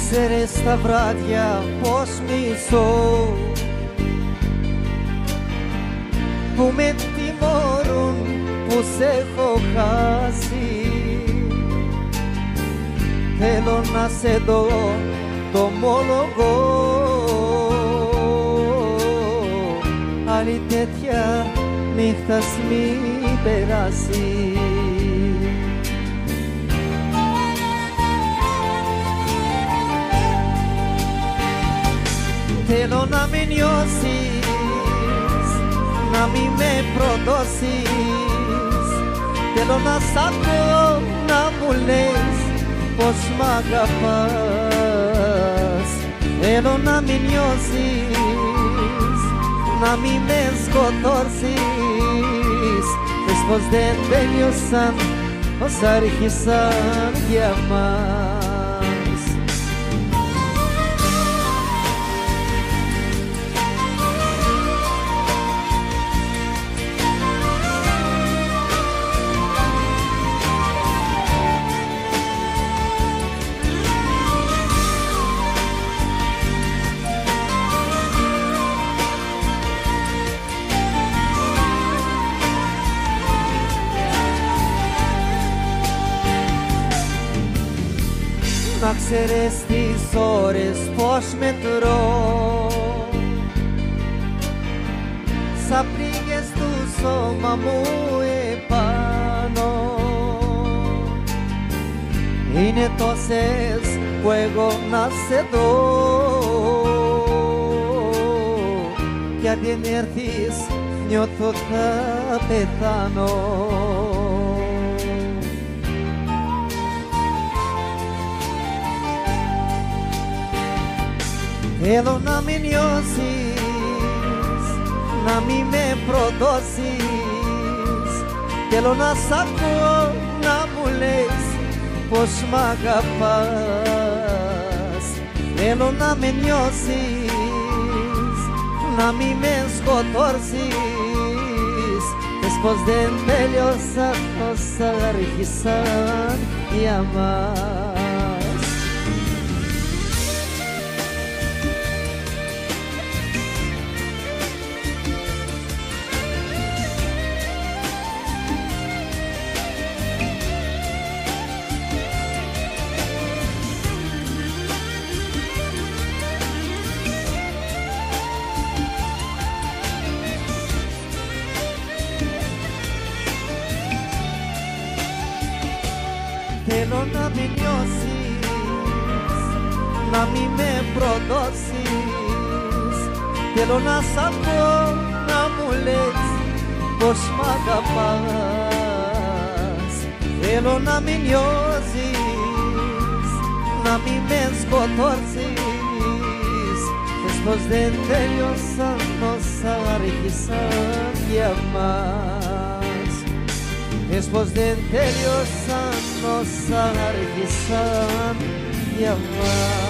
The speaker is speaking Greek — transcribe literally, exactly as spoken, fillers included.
ξέρεις τα βράδια πως μισώ, που με τιμωρούν που σε έχω χάσει. Θέλω να σε δω, το ομολογώ, άλλη τέτοια νύχτας μη περάσει. Θέλω να με νιώσεις, να μη με προδώσεις. Θέλω να σ' ακούω να μου λες πως μ' αγαπάς. Θέλω να με νιώσεις, να μη με σκοτώσεις. Πες πως δεν τέλειωσαν όσα άρχισαν για μας. Να ξέρεις τις ώρες πως μετρώ, σαν πληγές του σώμα μου επάνω. Είναι τόσες που εγώ να σε δω, κι αν δεν έρθεις νιώθω θα πεθάνω. Θέλω να με νιώσεις, να μη με προδώσεις. Θέλω να σ' ακούω να μου λες πως μ' αγαπάς. Θέλω να με νιώσεις, να μη με σκοτώσεις. Πες πως δεν τέλειωσαν όσα άρχισαν για μας. Θέλω να με νιώσεις, να μη με προδώσεις. Θέλω να σ' ακούω να μου λες πως μ' αγαπάς. Θέλω να με νιώσεις, να μη με σκοτώσεις. Πες πως δεν τέλειωσαν όσα άρχισαν για μας. Πες πως δεν τέλειωσαν όσα άρχισαν για μας.